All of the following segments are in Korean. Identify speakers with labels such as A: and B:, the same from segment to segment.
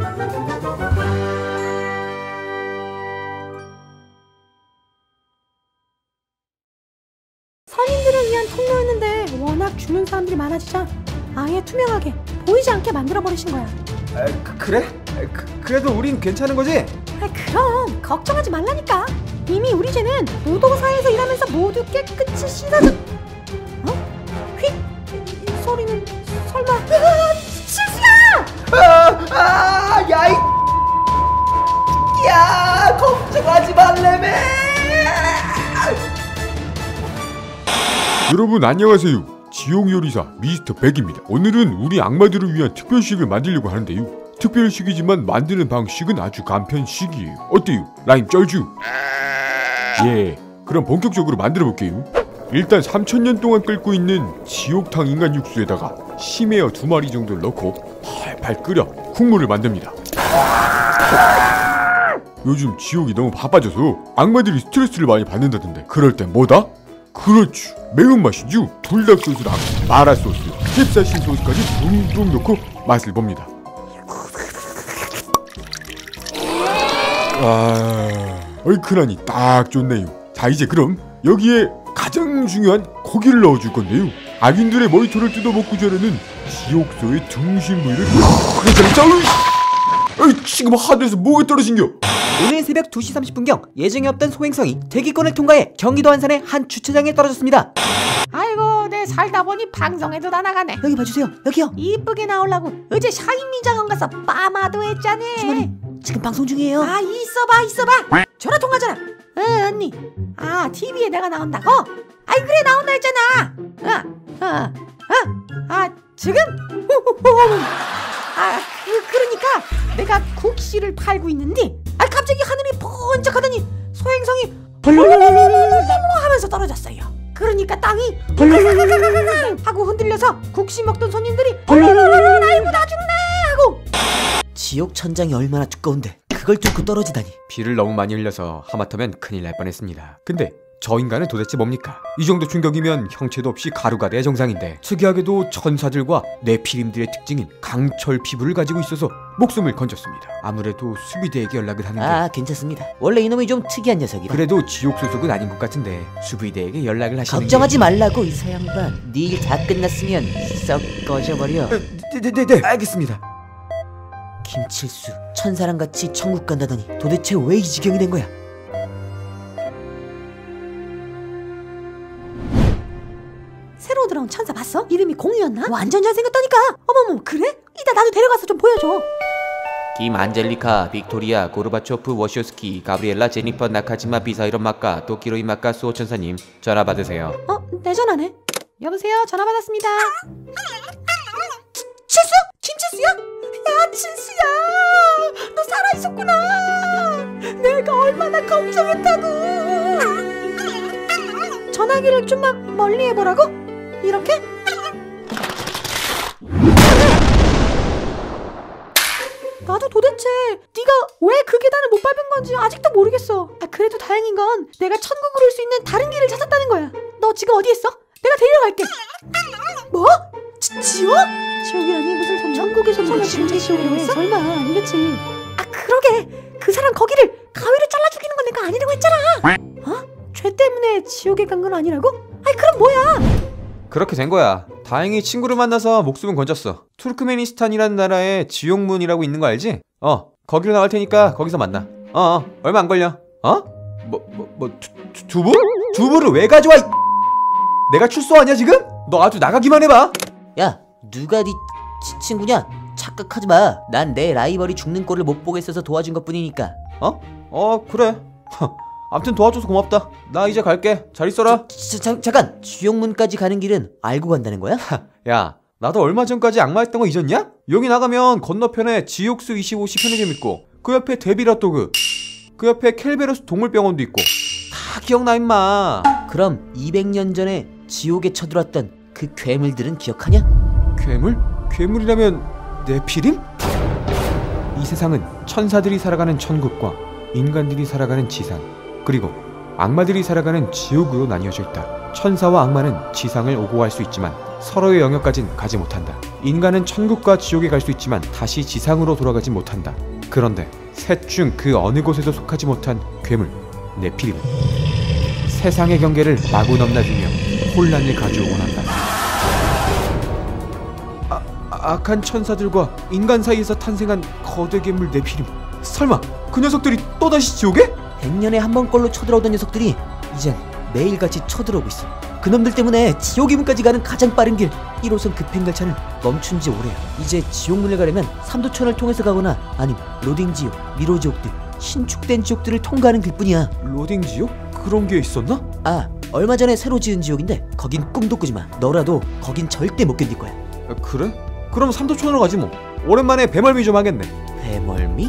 A: 선인들을 위한 통로였는데 워낙 죽는 사람들이 많아지자 아예 투명하게 보이지 않게 만들어버리신 거야.
B: 그래? 그래도 우린 괜찮은 거지?
A: 그럼 걱정하지 말라니까. 이미 우리 죄는 노동사에서 일하면서 모두 깨끗이 씻어져. 휙! 이 소리는 설마 실수야!
B: 야, 걱정하지 말래매.
C: 여러분 안녕하세요. 지옥요리사 미스터 백입니다. 오늘은 우리 악마들을 위한 특별식을 만들려고 하는데요. 특별식이지만 만드는 방식은 아주 간편식이에요. 어때요? 라임 쩔죠? 예, 그럼 본격적으로 만들어 볼게요. 일단 3000년 동안 끓고 있는 지옥탕 인간 육수에다가 심해어 2마리 정도를 넣고 팔팔 끓여 국물을 만듭니다. 요즘 지옥이 너무 바빠져서 악마들이 스트레스를 많이 받는다던데, 그럴 땐 뭐다? 그렇죠, 매운맛이죠. 불닭소스랑 마라소스, 캡사이신 소스까지 듬뿍 넣고 맛을 봅니다. 얼큰하니 딱 좋네요. 자, 이제 그럼 여기에 가장 중요한 고기를 넣어줄 건데요. 악인들의 머리털을 뜯어먹고 자라는 지옥소의 등심 부위를 지금 하늘에서 뭐가 떨어진겨?
D: 오늘 새벽 2시 30분경 예정이 없던 소행성이 대기권을 통과해 경기도 안산의 한 주차장에 떨어졌습니다.
A: 아이고, 내 살다 보니 방송에도 다 나가네.
D: 여기 봐주세요. 여기요.
A: 이쁘게 나오려고 어제 샤인미장원 가서 빠마도 했잖아.
D: 주머니 지금 방송 중이에요.
A: 아, 있어봐. 전화 통화잖아. 언니. 아, TV에 내가 나온다고? 아이, 그래, 나온다 했잖아. 지금? 그러니까 내가 국시를 팔고 있는데, 갑자기 하늘이 번쩍하더니 소행성이 하면서 떨어졌어요. 그러니까 땅이 하고 흔들려서 국시 먹던 손님들이 아이고 나 죽네 하고.
D: 지옥 천장이 얼마나 두꺼운데 그걸 뚫고 떨어지다니.
B: 비를 너무 많이 흘려서 하마터면 큰일 날 뻔했습니다. 근데 저 인간은 도대체 뭡니까? 이 정도 충격이면 형체도 없이 가루가 내 정상인데, 특이하게도 천사들과 네피림들의 특징인 강철 피부를 가지고 있어서 목숨을 건졌습니다. 아무래도 수비대에게 연락을 하는 게...
D: 괜찮습니다. 원래 이놈이 좀 특이한 녀석이라.
B: 그래도 지옥 소속은 아닌 것 같은데 수비대에게 연락을 하시는
D: 걱정하지 말라고, 이서 양반. 네 일 다 끝났으면 썩 꺼져버려.
B: 네, 알겠습니다.
D: 김칠수, 천사랑같이 천국 간다더니 도대체 왜 이 지경이 된 거야?
A: 새로 들어온 천사 봤어? 이름이 공유였나? 완전 잘생겼다니까. 어머머, 그래? 이따 나도 데려가서 좀 보여줘.
E: 김 안젤리카, 빅토리아, 고르바초프, 워쇼스키, 가브리엘라, 제니퍼, 나카지마, 비사이런 마카, 도키로이 마카, 수호 천사님 전화 받으세요.
A: 내 전화네. 여보세요, 전화 받았습니다. 칠수? 김칠수야? 야, 칠수야, 너 살아있었구나. 내가 얼마나 걱정했다고. 전화기를 좀만 멀리 해보라고? 이렇게? 나도 도대체 네가 왜 그 계단을 못 밟은 건지 아직도 모르겠어. 그래도 다행인 건 내가 천국으로 올 수 있는 다른 길을 찾았다는 거야. 너 지금 어디 있어? 내가 데리러 갈게. 뭐? 지옥? 지옥이라니 무슨 소리야? 천국에서 설마 진짜 지옥이라고 했어? 설마 아니겠지. 그러게, 그 사람 거기를 가위로 잘라 죽이는 건 내가 아니라고 했잖아. 죄 때문에 지옥에 간 건 아니라고? 그럼 뭐야?
B: 그렇게 된 거야. 다행히 친구를 만나서 목숨은 건졌어. 투르크메니스탄이라는 나라에 지옥문이라고 있는 거 알지? 거기로 나갈 테니까 거기서 만나. 얼마 안 걸려. 두부? 두부를 왜 가져와? 내가 출소하냐 지금? 너 아주 나가기만 해봐.
D: 야, 누가 네 친구냐? 착각하지 마. 난 내 라이벌이 죽는 꼴을 못 보겠어서 도와준 것뿐이니까.
B: 그래. 아무튼 도와줘서 고맙다. 나 이제 갈게. 잘 있어라.
D: 잠깐! 지옥문까지 가는 길은 알고 간다는 거야?
B: 야, 나도 얼마 전까지 악마였던 거 잊었냐? 여기 나가면 건너편에 지옥수 25시 편의점 있고, 그 옆에 데빌핫도그, 그 옆에 켈베로스 동물병원도 있고, 다 기억나 임마.
D: 그럼 200년 전에 지옥에 쳐들어왔던 그 괴물들은 기억하냐?
B: 괴물? 괴물이라면 네피림? 이 세상은 천사들이 살아가는 천국과 인간들이 살아가는 지상, 그리고 악마들이 살아가는 지옥으로 나뉘어져 있다. 천사와 악마는 지상을 오고 갈 수 있지만 서로의 영역까진 가지 못한다. 인간은 천국과 지옥에 갈 수 있지만 다시 지상으로 돌아가지 못한다. 그런데 셋 중 그 어느 곳에도 속하지 못한 괴물 네피림은 세상의 경계를 마구 넘나들며 혼란을 가져오곤 한다. 악한 천사들과 인간 사이에서 탄생한 거대 괴물 네피림. 설마 그 녀석들이 또다시 지옥에?
D: 100년에 한 번꼴로 쳐들어오던 녀석들이 이젠 매일같이 쳐들어오고 있어. 그놈들 때문에 지옥 이문까지 가는 가장 빠른 길 1호선 급행열차는 멈춘 지 오래야. 이제 지옥문을 가려면 삼도천을 통해서 가거나 아님 로딩지옥, 미로지옥 등 신축된 지옥들을 통과하는 길뿐이야.
B: 로딩 지옥? 그런 게 있었나?
D: 아, 얼마 전에 새로 지은 지옥인데 거긴 꿈도 꾸지 마. 너라도 거긴 절대 못 견딜 거야.
B: 그래? 그럼 삼도촌으로 가지 뭐. 오랜만에 배멀미 좀 하겠네.
D: 배멀미?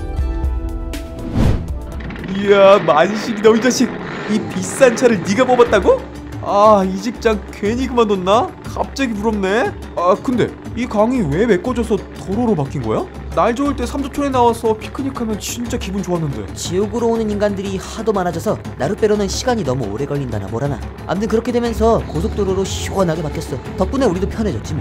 B: 이야, 만식이 너 이 자식. 이 비싼 차를 네가 뽑았다고? 아, 이 직장 괜히 그만뒀나? 갑자기 부럽네. 아, 근데 이 강이 왜 메꿔져서 도로로 바뀐 거야? 날 좋을 때 삼도촌에 나와서 피크닉하면 진짜 기분 좋았는데.
D: 지옥으로 오는 인간들이 하도 많아져서 나룻배로는 시간이 너무 오래 걸린다나 뭐라나. 아무튼 그렇게 되면서 고속도로로 시원하게 바뀌었어. 덕분에 우리도 편해졌지 뭐.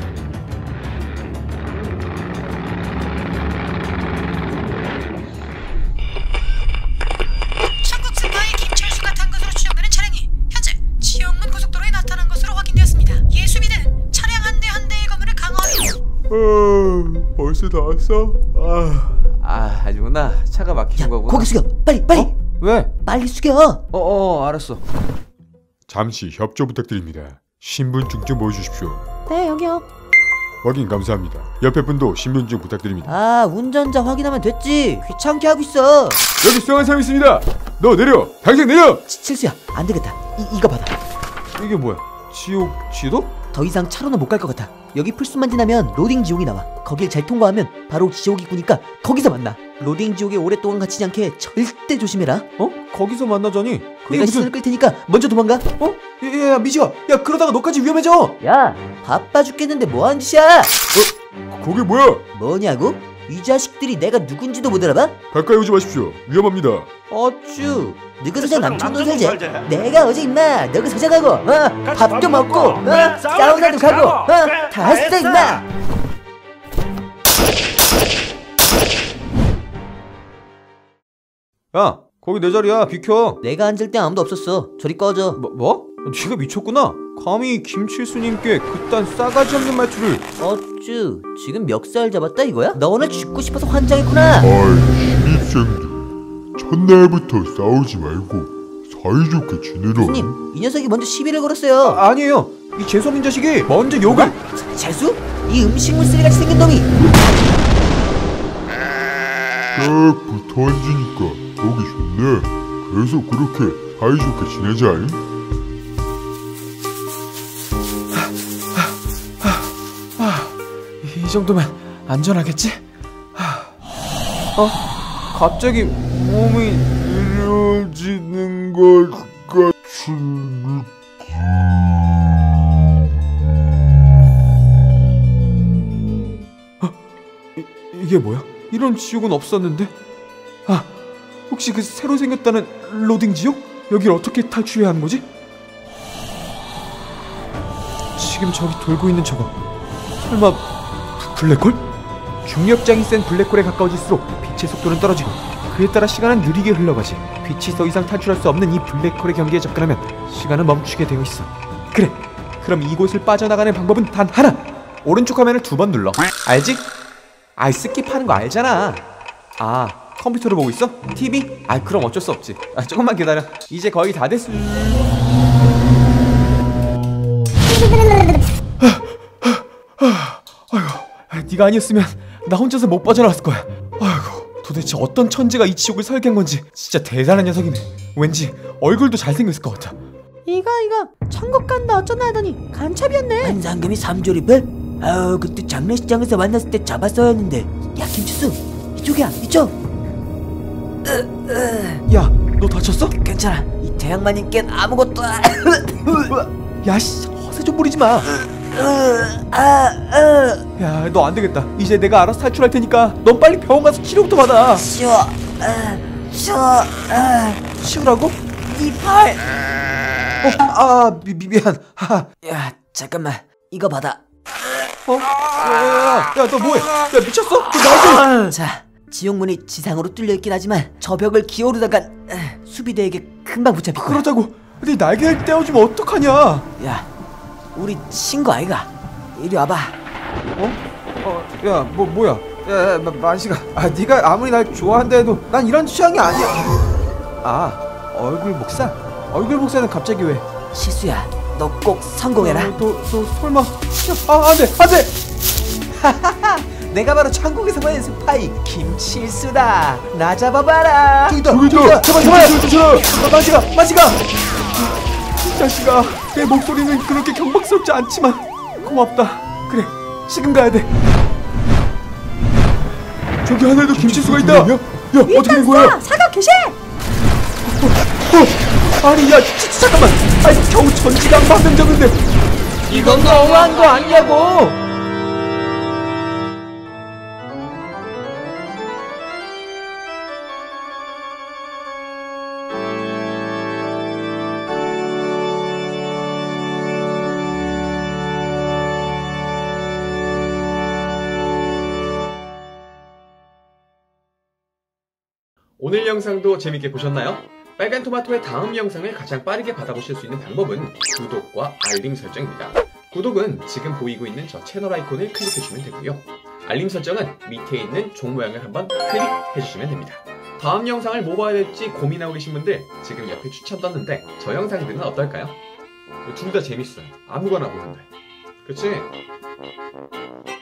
A: 천국스파의 김철수가 탄 것으로 추정되는 차량이 현재 지옥문 고속도로에 나타난 것으로 확인되었습니다. 예수비는 차량 한 대 한 대의 검문을 강화하며
C: 벌써 다 왔어?
E: 아니구나. 차가 막힌
D: 야,
E: 거구나.
D: 고개 숙여. 빨리.
B: 왜?
D: 빨리 숙여.
B: 알았어.
C: 잠시 협조 부탁드립니다. 신분증 좀 보여주십시오.
A: 네, 여기요.
C: 확인 감사합니다. 옆에 분도 신분증 부탁드립니다.
D: 아, 운전자 확인하면 됐지. 귀찮게 하고 있어.
C: 여기 수상한 사람 있습니다. 너 내려. 당장 내려.
D: 칠수야, 안 되겠다. 이거 받아.
B: 이게 뭐야? 지옥 지도?
D: 더 이상 차로는 못 갈 것 같아. 여기 풀숲만 지나면 로딩 지옥이 나와. 거길 잘 통과하면 바로 지옥이 꾸니까 거기서 만나. 로딩 지옥에 오랫동안 갇히지 않게 절대 조심해라.
B: 거기서 만나자니?
D: 내가 시선을 끌 테니까 먼저 도망가.
B: 야, 미지가. 야, 그러다가 너까지 위험해져.
D: 야, 바빠 죽겠는데 뭐하는 짓이야?
C: 거기 뭐야?
D: 뭐냐고? 이 자식들이 내가 누군지도 못 알아봐?
C: 가까이 오지 마십시오. 위험합니다.
D: 어쭈, 너그 사장 남청동 살지? 내가 어제 임마 너그 사장하고 밥도 먹고 사우나도 가고 다 했어 임마.
B: 야, 거기 내 자리야. 비켜.
D: 내가 앉을 때 아무도 없었어. 저리 꺼져.
B: 뭐? 네가 미쳤구나. 감히 김칠수님께 그딴 싸가지 없는 말투를.
D: 어쭈, 지금 멱살 잡았다 이거야? 너 오늘 죽고 싶어서 환장했구나.
C: 신입생들 첫날부터 싸우지 말고 사이좋게 지내라.
D: 교수님, 이 녀석이 먼저 시비를 걸었어요.
B: 아니에요. 이 재수없는 자식이 먼저 욕을.
D: 재수? 이 음식물 쓰레같이 생긴 놈이.
C: 딱 붙어 앉으니까 보기 좋네. 그래서 그렇게 사이좋게 지내자잉.
B: 이 정도면 안전하겠지? 갑자기 몸이
C: 느려지는 것 같은
B: 이게 뭐야? 이런 지옥은 없었는데? 혹시 그 새로 생겼다는 로딩 지옥? 여길 어떻게 탈출해야 하는 거지? 지금 저기 돌고 있는 저거 설마 블랙홀? 중력장이 센 블랙홀에 가까워질수록 빛의 속도는 떨어지고 그에 따라 시간은 느리게 흘러가지. 빛이 더 이상 탈출할 수 없는 이 블랙홀의 경계에 접근하면 시간은 멈추게 되어 있어. 그래, 그럼 이곳을 빠져나가는 방법은 단 하나! 오른쪽 화면을 2번 눌러. 알지? 스킵하는 거 알잖아. 컴퓨터로 보고 있어? TV? 그럼 어쩔 수 없지. 조금만 기다려. 이제 거의 다 됐어. 아이고, 네가 아니었으면 나 혼자서 못 빠져나왔을 거야. 아이고, 도대체 어떤 천재가 이 지옥을 설계한 건지 진짜 대단한 녀석이네. 왠지 얼굴도 잘생겼을 것 같아.
A: 이거 천국 간다 어쩌나 하더니 간첩이었네.
D: 한상금이 3조립을? 아우, 그때 장례식장에서 만났을 때 잡았어야 했는데. 야, 김치수, 이쪽이야, 이쪽.
B: 야, 너 다쳤어?
D: 괜찮아. 이 대양마님께는 아무것도
B: 야, 씨, 허세 좀 부리지 마. 야, 너 안 되겠다. 이제 내가 알아서 탈출할 테니까 넌 빨리 병원 가서 치료부터 받아.
D: 치우라고?
B: 네 팔.
D: 미안. 야, 잠깐만. 이거 받아.
B: 야, 너 뭐해? 야, 미쳤어? 너
D: 자, 지옥문이 지상으로 뚫려 있긴 하지만 저 벽을 기어오르다간 수비대에게 금방 붙잡힐 거야.
B: 그러자고 네 날개를 떼어주면 어떡하냐?
D: 야, 우리 친구 아이가. 이리 와봐.
B: 야, 뭐야? 야, 만식아. 네가 아무리 날 좋아한다 해도 난 이런 취향이 아니야. 얼굴 목살? 얼굴 목살은 갑자기 왜?
D: 시수야, 너 꼭 성공해라.
B: 너 설마? 안 돼!
D: 내가 바로 천국에서만 스파이 김칠수다. 나 잡아봐라.
B: 저기다! 잡아! 만식아! 이 자식아, 내 목소리는 그렇게 경박스럽지 않지만 고맙다. 그래, 지금 가야 돼. 저기 하늘도 김치수가 있다. 야, 어떻게 된 거야?
A: 사과 개시!
B: 아니, 야, 잠깐만. 아니, 겨우 전지가 안 받는 적인데.
D: 이건 너무한 거 아니냐고.
F: 오늘 영상도 재밌게 보셨나요? 빨간 토마토의 다음 영상을 가장 빠르게 받아보실 수 있는 방법은 구독과 알림 설정입니다. 구독은 지금 보이고 있는 저 채널 아이콘을 클릭해주시면 되고요. 알림 설정은 밑에 있는 종 모양을 한번 클릭해주시면 됩니다. 다음 영상을 뭐 봐야 될지 고민하고 계신 분들 지금 옆에 추천 떴는데 저 영상들은 어떨까요? 둘 다 재밌어요. 아무거나 보는데. 그치?